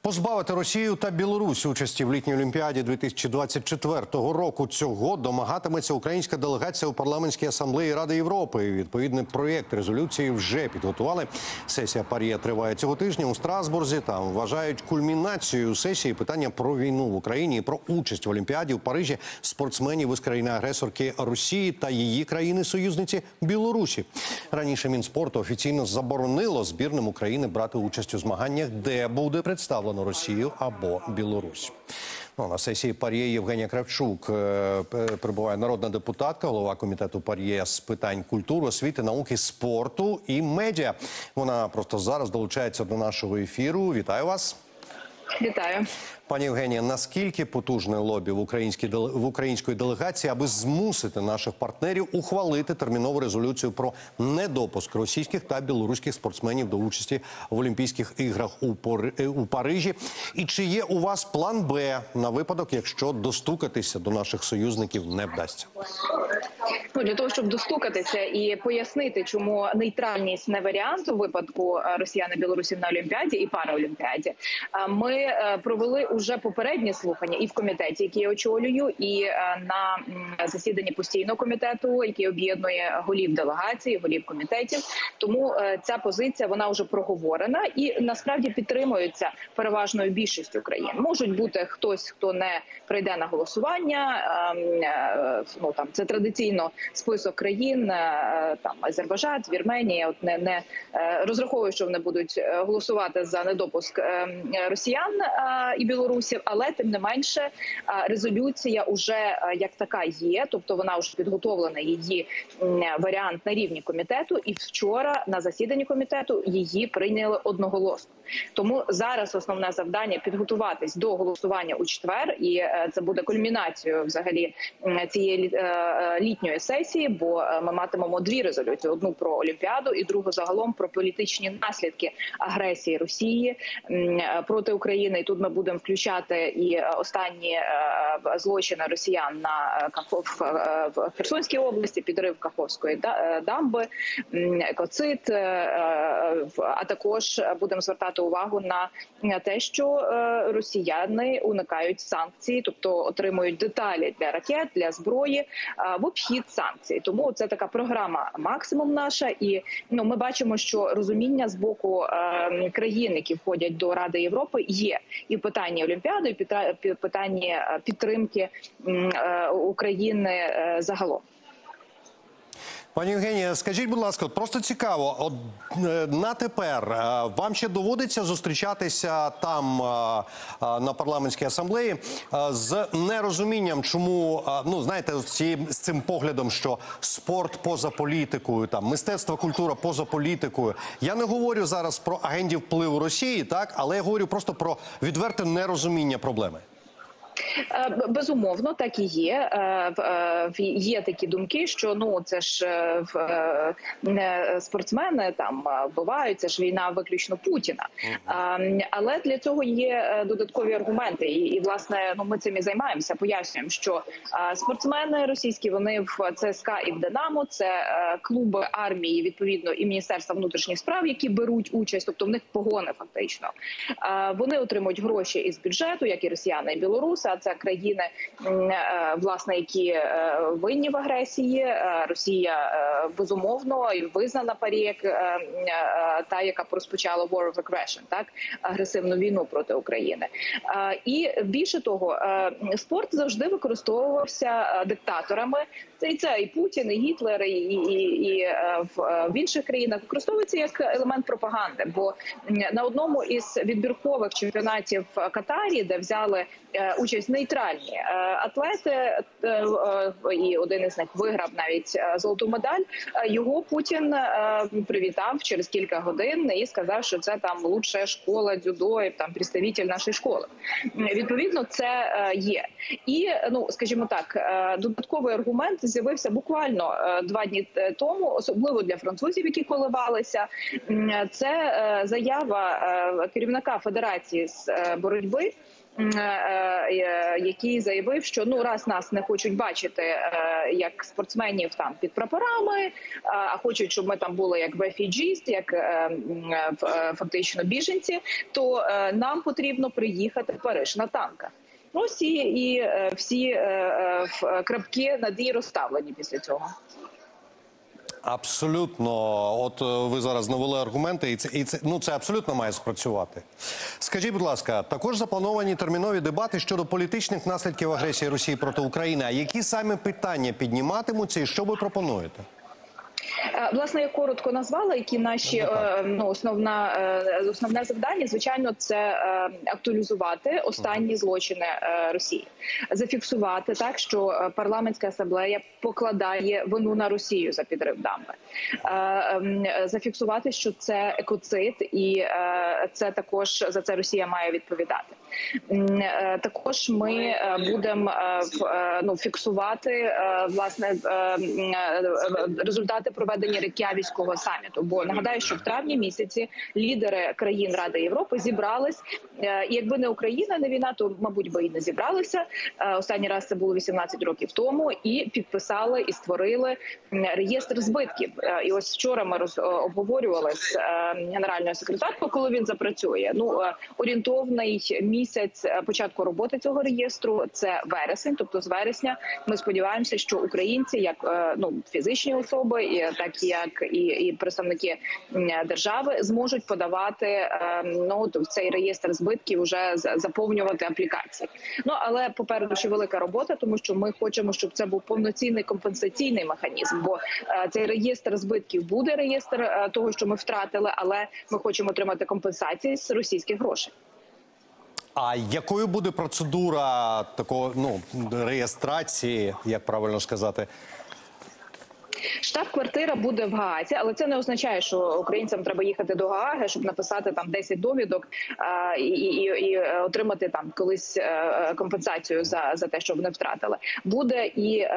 Позбавити Росію та Білорусь участі в літній Олімпіаді 2024 року цього домагатиметься українська делегація у парламентській асамблеї Ради Європи. Відповідний проєкт резолюції вже підготували. Сесія ПАРЄ триває цього тижня у Страсбурзі. Там вважають кульмінацією сесії питання про війну в Україні і про участь в Олімпіаді в Парижі спортсменів із країни-агресорки Росії та її країни-союзниці Білорусі. Раніше Мінспорту офіційно заборонило збірним України брати участь у змаганнях, де буде представлено Росію або Білорусь. На сесії ПАРЄ Євгенія Кравчук перебуває народна депутатка, голова комітету ПАРЄ з питань культури, освіти, науки, спорту і медіа. Вона просто зараз долучається до нашого ефіру. Вітаю вас. Вітаю. Пані Євгенія, наскільки потужне лобі в української делегації, аби змусити наших партнерів ухвалити термінову резолюцію про недопуск російських та білоруських спортсменів до участі в Олімпійських іграх у Парижі? І чи є у вас план Б на випадок, якщо достукатися до наших союзників не вдасться? Для того, щоб достукатися і пояснити, чому нейтральність не варіант у випадку росіян і білорусів на Олімпіаді і Параолімпіаді, ми провели уже попередні слухання і в комітеті, який я очолюю, і на засіданні постійного комітету, який об'єднує голів делегацій, голів комітетів. Тому ця позиція, вона вже проговорена і насправді підтримується переважною більшістю країн. Можуть бути хтось, хто не прийде на голосування, це традиційно список країн, там Азербайджан, Вірменія, не розраховую, що вони будуть голосувати за недопуск росіян і білорусів, але тим не менше резолюція уже як така є, тобто вона вже підготовлена, її варіант на рівні комітету, і вчора на засіданні комітету її прийняли одноголосно. Тому зараз основне завдання підготуватись до голосування у четвер, і це буде кульмінацією взагалі цієї літньої сесії, бо ми матимемо дві резолюції: одну про Олімпіаду і другу загалом про політичні наслідки агресії Росії проти України. І тут ми будемо включати і останні злочини росіян в Херсонській області, підрив Каховської дамби, екоцид, а також будемо звертати увагу на те, що росіяни уникають санкцій, тобто отримують деталі для ракет, для зброї в обхід санкцій. Тому це така програма «Максимум» наша, і ми бачимо, що розуміння з боку країн, які входять до Ради Європи, є і в питанні Олімпіади, і в питанні підтримки України загалом. Пані Євгенія, скажіть, будь ласка, просто цікаво, на тепер вам ще доводиться зустрічатися там, на парламентській асамблеї, з нерозумінням, чому, з цим поглядом, що спорт поза політикою, мистецтво, культура поза політикою. Я не говорю зараз про агентів впливу Росії, так, але я говорю просто про відверте нерозуміння проблеми. Безумовно, так і є. Є такі думки, що це ж спортсмени там вбивають, це ж війна виключно Путіна. Але для цього є додаткові аргументи. І власне, ми цим і займаємося, пояснюємо, що спортсмени російські, вони в ЦСКА і в Динамо, це клуби армії, відповідно, і Міністерства внутрішніх справ, які беруть участь, тобто в них погони фактично. Вони отримують гроші із бюджету, як і росіяни, і білоруси. Це країни, власне, які винні в агресії. Росія, безумовно, і визнана ПАРЄ як та, яка розпочала war of aggression, так, агресивну війну проти України. І більше того, спорт завжди використовувався диктаторами. Це і Путін, і Гітлер, і в інших країнах використовується як елемент пропаганди. Бо на одному із відбіркових чемпіонатів в Катарі, де взяли участь нейтральні атлети, і один із них виграв навіть золоту медаль, його Путін привітав через кілька годин і сказав, що це там лучша школа дзюдо, і там представитель нашої школи. Відповідно, це є. І, скажімо так, додатковий аргумент з'явився буквально 2 дні тому, особливо для французів, які коливалися. Це заява керівника Федерації з боротьби який заявив, що раз нас не хочуть бачити як спортсменів там під прапорами, а хочуть, щоб ми там були як refugees, як фактично біженці, то нам потрібно приїхати в Париж на танках. Ось і всі крапки над «і» розставлені після цього. Абсолютно. От ви зараз навели аргументи, і це абсолютно має спрацювати. Скажіть, будь ласка, також заплановані термінові дебати щодо політичних наслідків агресії Росії проти України. А які саме питання підніматимуться і що ви пропонуєте? Власне, я коротко назвала, які наші основне завдання, звичайно, це актуалізувати останні злочини Росії, зафіксувати так, що парламентська асамблея покладає вину на Росію за підрив дамби, зафіксувати, що це екоцид, і це також за це Росія має відповідати. Також ми будемо фіксувати власне результати проведення Рейк'явіцького саміту. Бо нагадаю, що в травні місяці лідери країн Ради Європи зібрались. І якби не Україна, не війна, то, мабуть, би і не зібралися. Останній раз це було 18 років тому. І підписали, і створили реєстр збитків. І ось вчора ми обговорювали з генеральною секретаркою, коли він запрацює. Орієнтовний місяць початку роботи цього реєстру – це вересень. Тобто з вересня ми сподіваємося, що українці, як фізичні особи, так як і представники держави, зможуть подавати в цей реєстр збитків, вже заповнювати аплікації. Але попереду ще велика робота, тому що ми хочемо, щоб це був повноцінний компенсаційний механізм, бо цей реєстр збитків буде реєстр того, що ми втратили, але ми хочемо отримати компенсації з російських грошей. А якою буде процедура такого, реєстрації, як правильно сказати? Штаб-квартира буде в Гаазі, але це не означає, що українцям треба їхати до Гааги, щоб написати там 10 довідок і отримати там колись компенсацію за те, що вони втратили. Буде і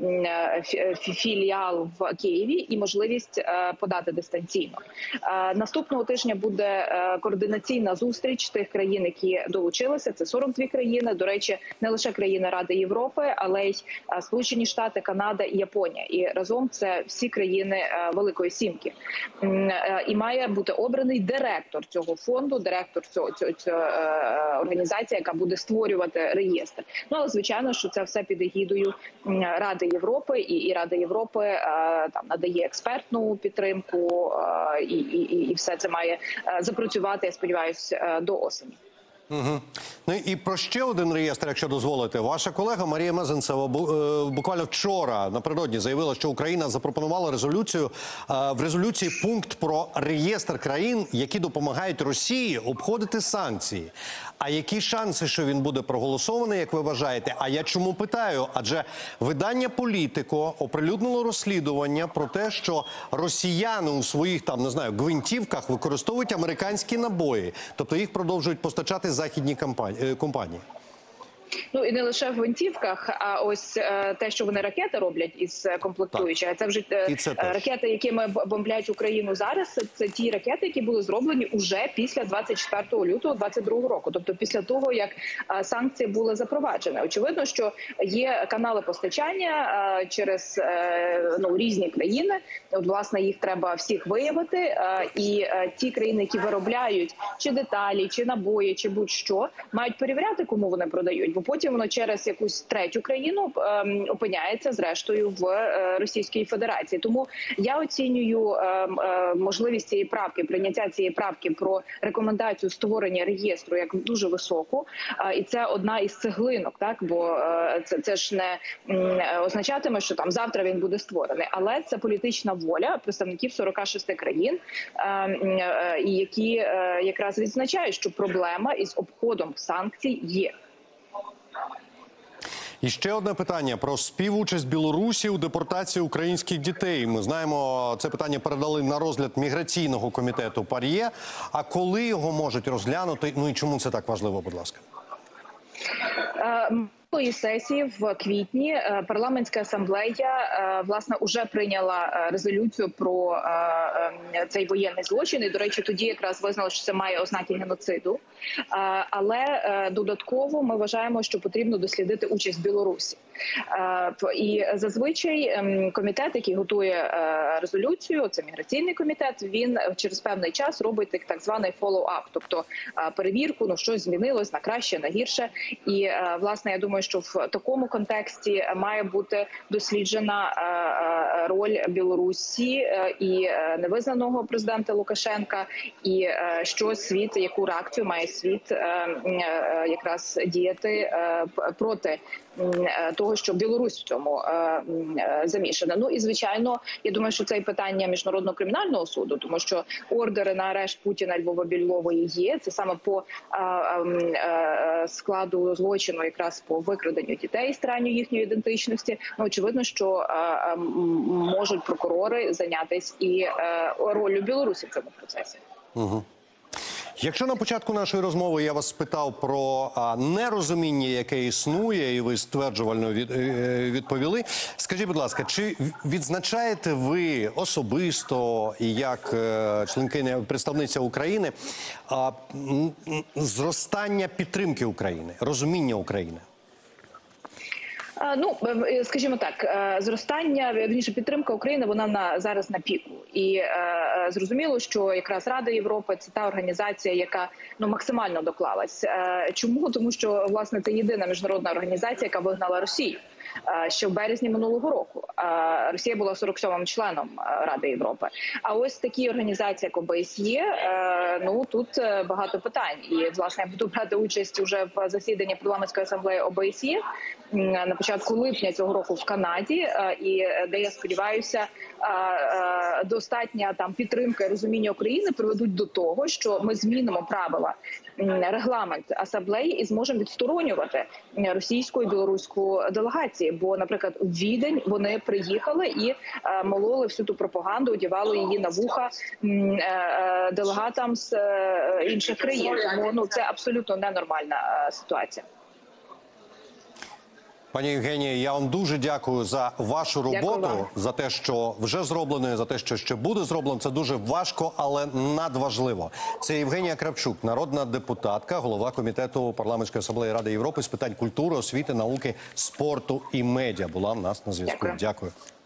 філіал в Києві, і можливість подати дистанційно. Наступного тижня буде координаційна зустріч тих країн, які долучилися. Це 42 країни. До речі, не лише країни Ради Європи, але й Сполучені Штати, Канада і Японія. І разом це всі країни Великої Сімки. І має бути обраний директор цього фонду, директор цього організації, яка буде створювати реєстр. Але звичайно, що це все під егідою Ради Європи, і Рада Європи там надає експертну підтримку, і все це має запрацювати, я сподіваюся, до осені. Угу. І про ще один реєстр, якщо дозволите. Ваша колега Марія Мезенцева буквально вчора, напередодні, заявила, що Україна запропонувала в резолюції пункт про реєстр країн, які допомагають Росії обходити санкції. А які шанси, що він буде проголосований, як ви вважаєте? А я чому питаю? Адже видання «Політико» оприлюднило розслідування про те, що росіяни у своїх гвинтівках використовують американські набої. Тобто їх продовжують постачати західні компанії. І не лише в гвинтівках, а ось те, що вони ракети роблять із комплектуючих. Це вже ракети, якими бомблять Україну зараз, це ті ракети, які були зроблені уже після 24 лютого 2022 року. Тобто після того, як санкції були запроваджені. Очевидно, що є канали постачання через різні країни. От, власне, їх треба всіх виявити. І ті країни, які виробляють чи деталі, чи набої, чи будь-що, мають перевіряти, кому вони продають. Бо потім воно через якусь третю країну опиняється, зрештою, в Російській Федерації. Тому я оцінюю можливість цієї правки, прийняття цієї правки про рекомендацію створення реєстру як дуже високу. І це одна із цеглинок, так? Бо це ж не означатиме, що там завтра він буде створений. Але це політична воля представників 46 країн, які якраз відзначають, що проблема із обходом санкцій є. І ще одне питання про співучасть Білорусі у депортації українських дітей. Ми знаємо, це питання передали на розгляд міграційного комітету ПАРЄ. А коли його можуть розглянути? І чому це так важливо, будь ласка? Сесії в квітні парламентська асамблея, власне, уже прийняла резолюцію про цей воєнний злочин. І, до речі, тоді якраз визнала, що це має ознаки геноциду. Але додатково ми вважаємо, що потрібно дослідити участь Білорусі. І зазвичай комітет, який готує резолюцію, це міграційний комітет, він через певний час робить так званий follow-up, тобто перевірку, ну щось змінилось на краще, на гірше. І власне я думаю, що в такому контексті має бути досліджена роль Білорусі і невизнаного президента Лукашенка, і що світ, яку реакцію має світ якраз діяти проти того, що Білорусь в цьому замішана. Ну і звичайно, я думаю, що це і питання Міжнародного кримінального суду, тому що ордери на арешт Путіна, Львова, Бєлової є. Це саме по складу злочину, якраз по викраденню дітей з ранньої їхньої ідентичності. Ну очевидно, що можуть прокурори зайнятися і ролью Білорусі в цьому процесі. Угу. Якщо на початку нашої розмови я вас спитав про нерозуміння, яке існує, і ви стверджувально відповіли, скажіть, будь ласка, чи відзначаєте ви особисто, як членкиня, представниця України, зростання підтримки України, розуміння України? Ну, скажімо так, зростання, вірніше, підтримка України, вона зараз на піку. І зрозуміло, що якраз Рада Європи – це та організація, яка максимально доклалась. Чому? Тому що, власне, це єдина міжнародна організація, яка вигнала Росію. Ще в березні минулого року. Росія була 47-м членом Ради Європи. А ось такі організації, як ОБСЄ, ну тут багато питань. І, власне, я буду брати участь уже в засіданні парламентської асамблеї ОБСЄ на початку липня цього року в Канаді, і де, я сподіваюся, достатня там підтримка і розуміння України приведуть до того, що ми змінимо правила, регламент асамблеї і зможемо відсторонювати російську і білоруську делегації. Бо, наприклад, у Відень вони приїхали і мололи всю ту пропаганду, одягали її на вуха делегатам з інших країн. Тому це абсолютно ненормальна ситуація. Пані Євгенія, я вам дуже дякую за вашу роботу, за те, що вже зроблено, за те, що ще буде зроблено. Це дуже важко, але надважливо. Це Євгенія Кравчук, народна депутатка, голова Комітету Парламентської асамблеї Ради Європи з питань культури, освіти, науки, спорту і медіа. Була в нас на зв'язку. Дякую.